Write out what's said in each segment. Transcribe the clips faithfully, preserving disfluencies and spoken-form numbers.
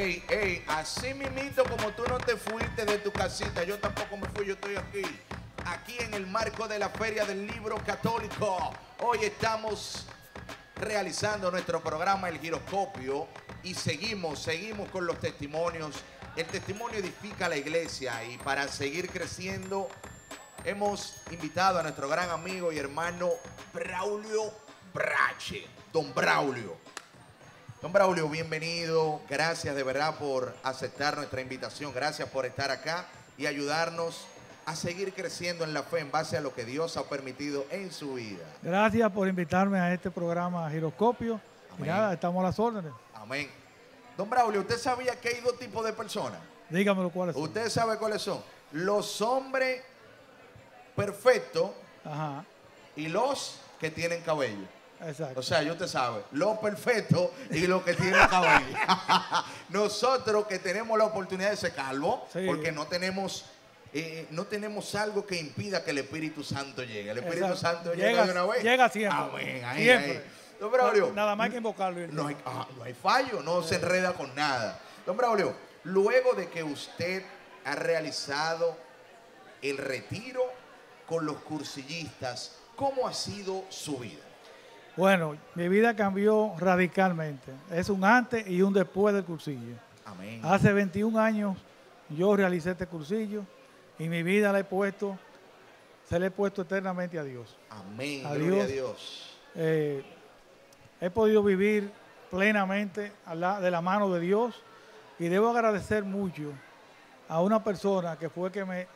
Ey, ey, así mismito como tú no te fuiste de tu casita, yo tampoco me fui, yo estoy aquí. Aquí en el marco de la Feria del Libro Católico. Hoy estamos realizando nuestro programa El Giroscopio y seguimos, seguimos con los testimonios. El testimonio edifica la iglesia y para seguir creciendo hemos invitado a nuestro gran amigo y hermano Braulio Brache. Don Braulio. Don Braulio, bienvenido. Gracias de verdad por aceptar nuestra invitación. Gracias por estar acá y ayudarnos a seguir creciendo en la fe en base a lo que Dios ha permitido en su vida. Gracias por invitarme a este programa Giroscopio. Y nada, estamos a las órdenes. Amén. Don Braulio, ¿usted sabía que hay dos tipos de personas? Dígamelo cuáles son. ¿Usted sabe cuáles son? Los hombres perfectos. Ajá. Y los que tienen cabello. Exacto. O sea, yo te sabe, lo perfecto y lo que tiene cabello. Nosotros que tenemos la oportunidad de ser calvo, sí, porque no tenemos, eh, no tenemos algo que impida que el Espíritu Santo llegue. El Espíritu Exacto. Santo llega, llega de una vez. Llega siempre. Amén. Ahí, siempre. Ahí. Don Braulio, nada más hay que invocarlo. No hay, ah, no hay fallo, no sí. se enreda con nada. Don Braulio, luego de que usted ha realizado el retiro con los cursillistas, ¿cómo ha sido su vida? Bueno, mi vida cambió radicalmente. Es un antes y un después del cursillo. Amén. Hace veintiún años yo realicé este cursillo y mi vida la he puesto, se la he puesto eternamente a Dios. Amén. A Gloria Dios. a Dios. Eh, he podido vivir plenamente a la, de la mano de Dios y debo agradecer mucho a una persona que fue que me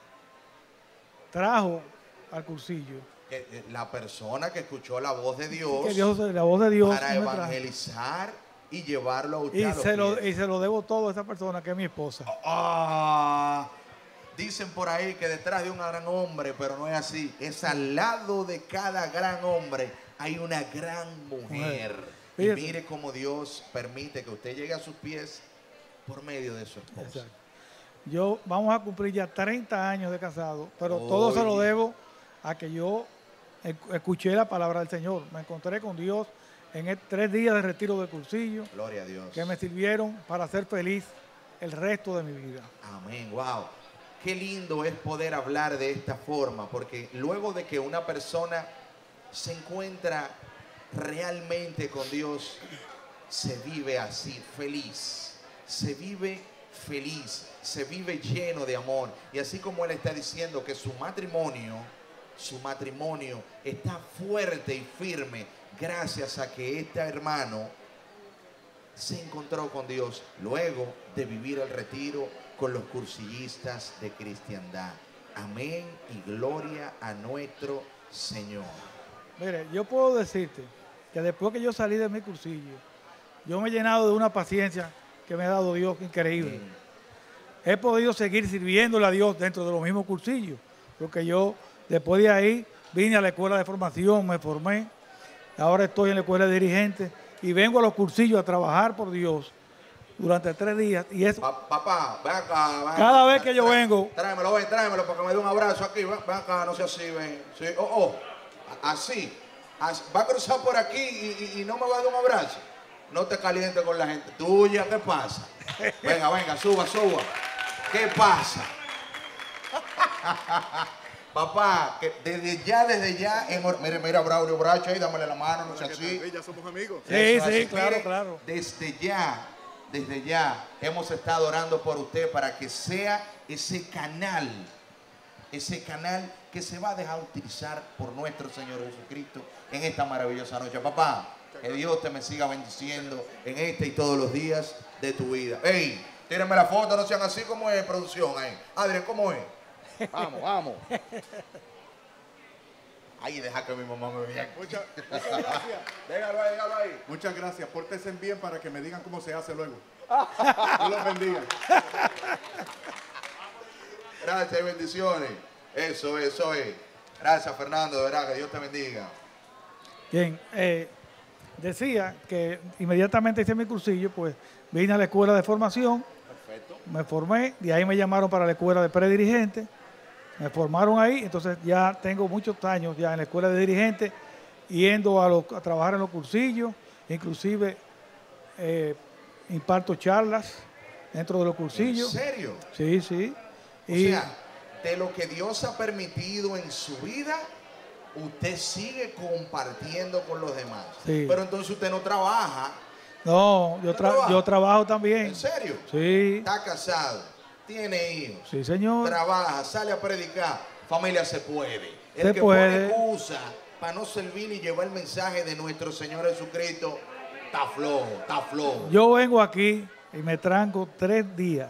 trajo al cursillo. La persona que escuchó la voz de Dios, que Dios la voz de Dios para evangelizar y llevarlo a usted y a los se lo, pies. y se lo debo todo a esa persona que es mi esposa. Ah, dicen por ahí que detrás de un gran hombre, pero no es así. Es al lado de cada gran hombre hay una gran mujer. Y mire cómo Dios permite que usted llegue a sus pies por medio de su esposa. Exacto. Yo vamos a cumplir ya treinta años de casado, pero Oye. todo se lo debo a que yo escuché la palabra del Señor. Me encontré con Dios en el, tres días de retiro de cursillo. Gloria a Dios. Que me sirvieron para ser feliz el resto de mi vida. Amén. Wow. Qué lindo es poder hablar de esta forma, porque luego de que una persona se encuentra realmente con Dios, se vive así, feliz. Se vive feliz, se vive lleno de amor. Y así como él está diciendo que su matrimonio, su matrimonio está fuerte y firme gracias a que este hermano se encontró con Dios luego de vivir el retiro con los cursillistas de cristiandad. Amén y gloria a nuestro Señor. Mire, yo puedo decirte que después que yo salí de mi cursillo, yo me he llenado de una paciencia que me ha dado Dios increíble. Amén. He podido seguir sirviéndole a Dios dentro de los mismos cursillos, porque yo después de ahí vine a la escuela de formación, me formé, ahora estoy en la escuela de dirigentes y vengo a los cursillos a trabajar por Dios durante tres días. Y eso, pa, papá, ven acá, ven acá. Cada vez que yo Trá, vengo. Tráemelo, ven, tráemelo para que me dé un abrazo aquí. Ven, ven acá, no sea así, ven. Sí, oh, oh, así. así. Va a cruzar por aquí y, y, y no me va a dar un abrazo. No te calientes con la gente tuya, ¿qué pasa? Venga, venga, suba, suba. ¿Qué pasa? Papá, que desde ya, desde ya, en, mire, mira, Braulio Brache ahí, dámele la mano, no sea así. Ya somos amigos. Sí, sí, así. claro, Mire, claro. Desde ya, desde ya, hemos estado orando por usted para que sea ese canal, ese canal que se va a dejar utilizar por nuestro Señor Jesucristo en esta maravillosa noche. Papá, que Dios te me siga bendiciendo en este y todos los días de tu vida. ¡Ey! Tírenme la foto, no sean así como es producción ahí. Adrián, ¿cómo es? Vamos, vamos. Ahí deja que mi mamá me vea. Muchas, muchas gracias. Déjalo ahí, déjalo ahí. Muchas gracias. Pórtense bien para que me digan cómo se hace luego. Dios los bendiga. Gracias y bendiciones. Eso es, eso es. Gracias, Fernando, de verdad, que Dios te bendiga. Bien, eh, decía que inmediatamente hice mi cursillo, pues vine a la escuela de formación. Perfecto. Me formé, de ahí me llamaron para la escuela de predirigente, me formaron ahí, entonces ya tengo muchos años ya en la escuela de dirigente, yendo a, lo, a trabajar en los cursillos, inclusive eh, imparto charlas dentro de los cursillos. ¿En serio? Sí, sí. O Y, sea, de lo que Dios ha permitido en su vida, usted sigue compartiendo con los demás. Sí. Pero entonces usted no trabaja. no, yo, ¿No tra- trabaja? yo trabajo también. ¿En serio? Sí, Está casado, tiene hijos, sí, señor. trabaja, sale a predicar. Familia, se puede. El Se que puede. pone excusa para no servir y llevar el mensaje de nuestro Señor Jesucristo, está flojo, está flojo. Yo vengo aquí y me tranco tres días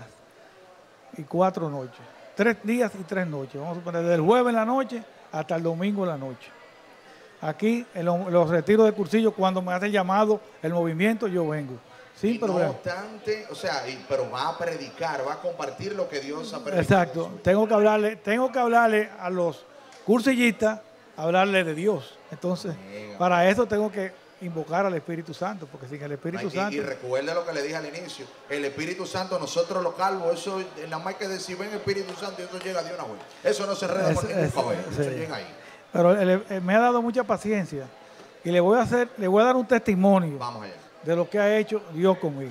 y cuatro noches. Tres días y tres noches. Vamos a poner desde el jueves en la noche hasta el domingo en la noche. Aquí en los, los retiros de cursillo, cuando me hace llamado el movimiento, yo vengo. Sin Y no problema. obstante, o sea, y- pero va a predicar, va a compartir lo que Dios ha permitido. Exacto. Tengo que hablarle, tengo que hablarle a los cursillistas, hablarle de Dios. Entonces, Amén. para eso tengo que invocar al Espíritu Santo, porque sin el Espíritu Y, Santo. y recuerde lo que le dije al inicio, el Espíritu Santo, nosotros los calvos, eso nada más que decir ven Espíritu Santo y eso llega de una vez. Eso no se enreda por Eso- ningún eso- cabello, eso sí. llega ahí. Pero él, él me ha dado mucha paciencia y le voy a hacer, le voy a dar un testimonio Vamos allá. de lo que ha hecho Dios conmigo.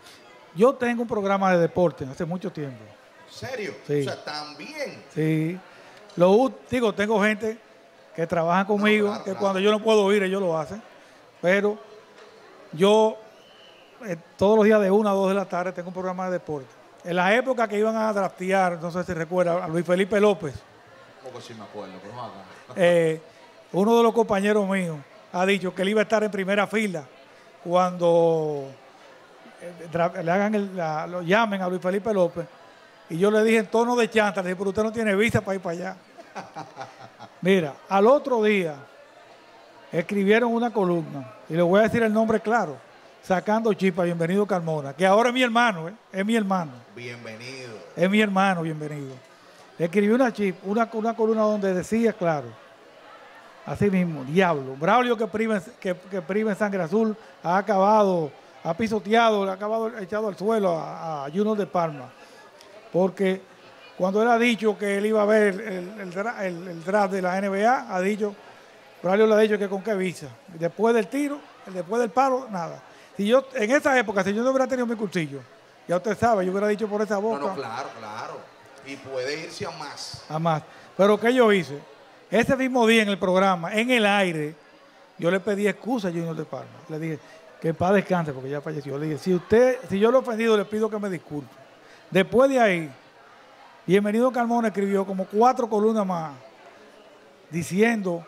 Yo tengo un programa de deporte hace mucho tiempo. ¿En serio? Sí. O sea, también. Sí. Lo u- digo, tengo gente que trabaja conmigo, claro, que claro. cuando yo no puedo ir, ellos lo hacen. Pero yo eh, todos los días de una a dos de la tarde tengo un programa de deporte. En la época que iban a draftear, no sé si recuerda, a Luis Felipe López, Un poco sí me acuerdo, pero no haga. eh, uno de los compañeros míos ha dicho que él iba a estar en primera fila cuando eh, dra- le hagan el- la- lo llamen a Luis Felipe López. Y yo le dije en tono de chanta, le dije, pero usted no tiene visa para ir para allá. Mira, al otro día escribieron una columna, y le voy a decir el nombre claro, Sacando Chispa, bienvenido Carmona, que ahora es mi hermano, ¿eh? es mi hermano, Bienvenido. es mi hermano, bienvenido. Escribió una, chip, una, una columna donde decía, claro, así mismo, diablo, Braulio que priva, que, que priva en Sangre Azul ha acabado, ha pisoteado, ha acabado echado al suelo a, a Junior de Palma, porque cuando él ha dicho que él iba a ver el, el, dra- el- el draft de la N B A, ha dicho, Braulio le ha dicho que con qué visa. Después del tiro, después del palo, nada. Si yo, en esa época, si yo no hubiera tenido mi cursillo, ya usted sabe, yo hubiera dicho por esa No, boca. no, claro, claro. Y puede irse a más. Jamás. Pero ¿qué yo hice? Ese mismo día en el programa, en el aire, yo le pedí excusa a Junior de Palma. Le dije que en paz descanse porque ya falleció. Le dije, si usted, si yo lo he ofendido, le pido que me disculpe. Después de ahí, Bienvenido Carmona escribió como cuatro columnas más diciendo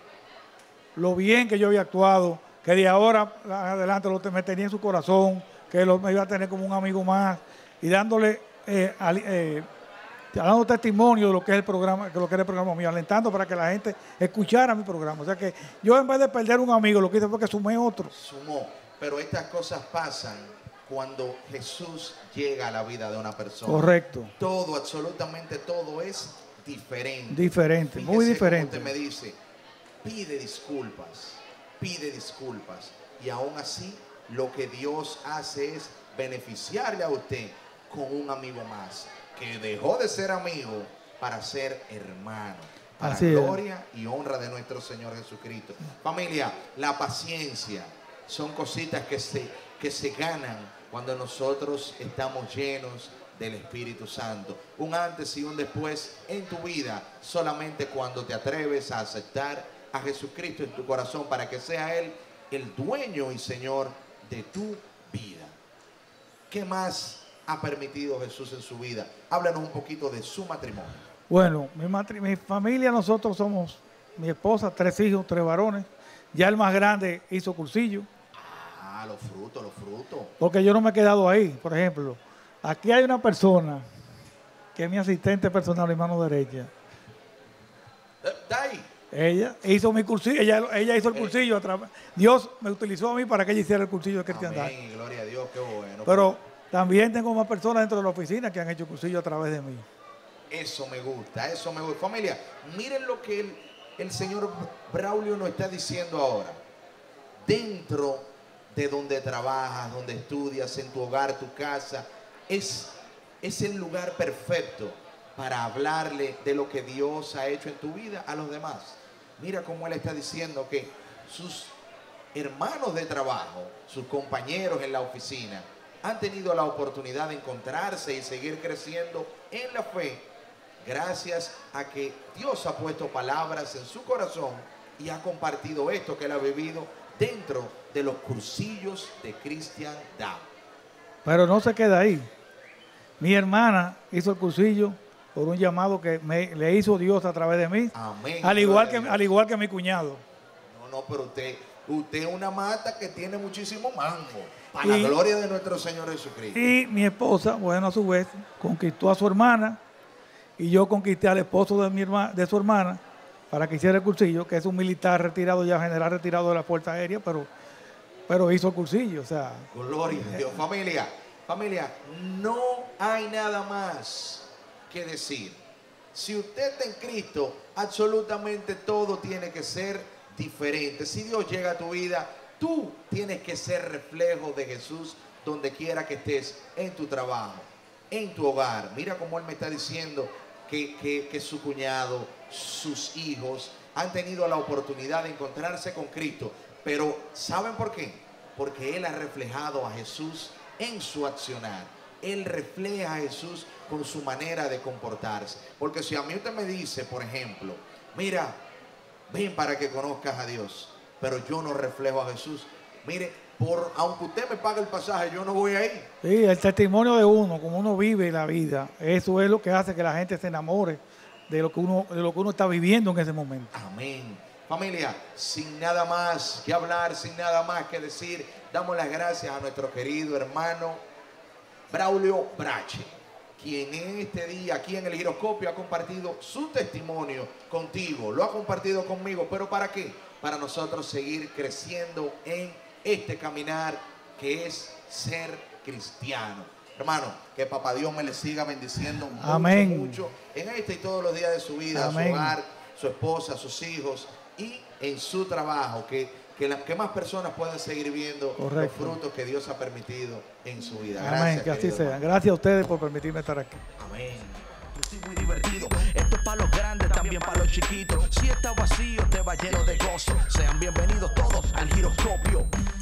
lo bien que yo había actuado, que de ahora adelante lo te- me tenía en su corazón, que lo, me iba a tener como un amigo más y dándole eh, ali- eh, dando testimonio de lo que es el programa, de lo que era el programa mío, alentando para que la gente escuchara mi programa. O sea que yo en vez de perder un amigo, lo que hice fue que sumé otro. Sumó. Pero estas cosas pasan cuando Jesús llega a la vida de una persona. Correcto. Todo, absolutamente todo es diferente. Diferente, Fíjese muy cómo diferente. usted me dice, pide disculpas, pide disculpas. Y aún así, lo que Dios hace es beneficiarle a usted con un amigo más, que dejó de ser amigo para ser hermano, para Así es. gloria y honra de nuestro Señor Jesucristo. Familia, la paciencia son cositas que se, que se ganan cuando nosotros estamos llenos del Espíritu Santo. Un antes y un después en tu vida, solamente cuando te atreves a aceptar a Jesucristo en tu corazón para que sea Él el dueño y Señor de tu vida. ¿Qué más ha permitido Jesús en su vida? Háblanos un poquito de su matrimonio. Bueno, mi, matri- mi familia, nosotros somos mi esposa, tres hijos, tres varones. Ya el más grande hizo cursillo, Ah, los frutos, los frutos. porque yo no me he quedado ahí. Por ejemplo, aquí hay una persona que es mi asistente personal, mi mano derecha. Eh, Está ahí. Ella hizo mi cursillo, ella, ella hizo el cursillo. a través- Dios me utilizó a mí para que ella hiciera el cursillo de cristiandad. Amén, gloria a Dios, qué bueno. Pero también tengo más personas dentro de la oficina que han hecho cursillo a través de mí. Eso me gusta, eso me gusta. Familia, miren lo que el, el señor Braulio nos está diciendo ahora. Dentro de donde trabajas, donde estudias, en tu hogar, tu casa, es, es el lugar perfecto para hablarle de lo que Dios ha hecho en tu vida a los demás. Mira cómo él está diciendo que sus hermanos de trabajo, sus compañeros en la oficina, han tenido la oportunidad de encontrarse y seguir creciendo en la fe, gracias a que Dios ha puesto palabras en su corazón y ha compartido esto que él ha vivido dentro de los cursillos de cristiandad. Pero no se queda ahí. Mi hermana hizo el cursillo por un llamado que me, le hizo Dios a través de mí. Amén. Al igual que, al igual que mi cuñado. No, no, pero usted, usted es una mata que tiene muchísimo mango. Para Y- la gloria de nuestro Señor Jesucristo. Y mi esposa, bueno, a su vez, conquistó a su hermana y yo conquisté al esposo de, mi herma- de su hermana para que hiciera el cursillo, que es un militar retirado, ya general retirado de la Fuerza Aérea, pero, pero hizo el cursillo, o sea, Gloria a Dios. Familia, familia, no hay nada más que decir. Si usted está en Cristo, absolutamente todo tiene que ser diferente. Si Dios llega a tu vida, tú tienes que ser reflejo de Jesús donde quiera que estés, en tu trabajo, en tu hogar. Mira cómo Él me está diciendo que, que, que su cuñado, sus hijos han tenido la oportunidad de encontrarse con Cristo. Pero ¿saben por qué? Porque Él ha reflejado a Jesús en su accionar. Él refleja a Jesús con su manera de comportarse. Porque si a mí usted me dice, por ejemplo, mira, ven para que conozcas a Dios, pero yo no reflejo a Jesús. Mire, por, aunque usted me pague el pasaje, yo no voy ahí. sí, el testimonio de uno, como uno vive la vida, eso es lo que hace que la gente se enamore de lo que uno, de lo que uno está viviendo en ese momento. Amén. Familia, sin nada más que hablar, sin nada más que decir, damos las gracias a nuestro querido hermano Braulio Brache, quien en este día aquí en el Giroscopio ha compartido su testimonio contigo, lo ha compartido conmigo, pero ¿para qué? Para nosotros seguir creciendo en este caminar que es ser cristiano. Hermano, que papá Dios me le siga bendiciendo mucho, Amén. mucho en este y todos los días de su vida, Amén. su hogar, su esposa, sus hijos y en su trabajo, que, que, la, que más personas puedan seguir viendo Correcto. los frutos que Dios ha permitido en su vida. Amén, Gracias, que así querido sea. hermano. Gracias a ustedes por permitirme estar aquí. Amén. Muy divertido. Esto es para los grandes, también para los chiquitos. Si está vacío, te va lleno de gozo. Sean bienvenidos todos al Giroscopio.